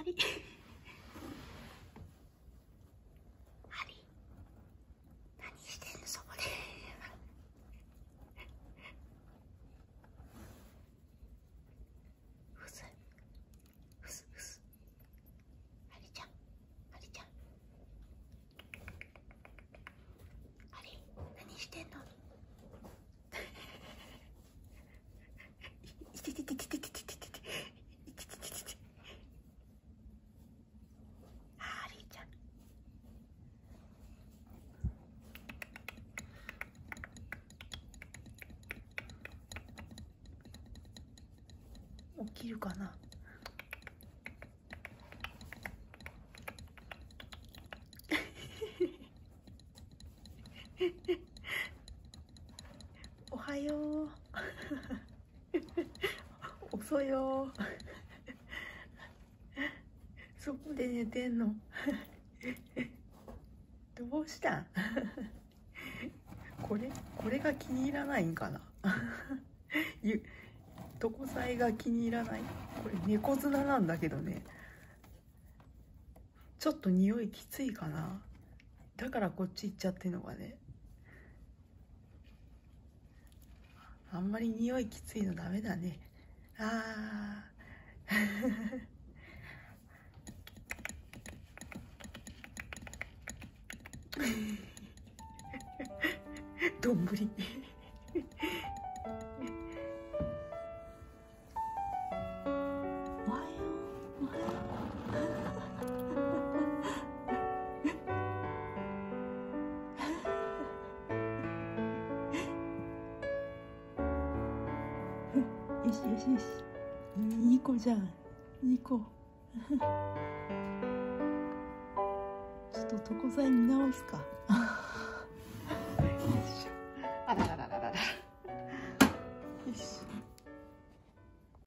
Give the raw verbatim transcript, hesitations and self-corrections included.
りハリ何してんのそこでうすうすうすハリちゃんハリちゃんハリ何してんのいててててててててててハリちゃん起きるかな。おはよう。遅いよ。そこで寝てんの。どうしたん？これこれが気に入らないんかな。ゆ床材が気に入らない。これ猫砂なんだけどね。ちょっと匂いきついかな。だからこっち行っちゃってんのかね。あんまり匂いきついのダメだね。あー。どんぶり。おはよう。おはよう。よしよしよし。いい子じゃん。いい子。ちょっと床材見直すか。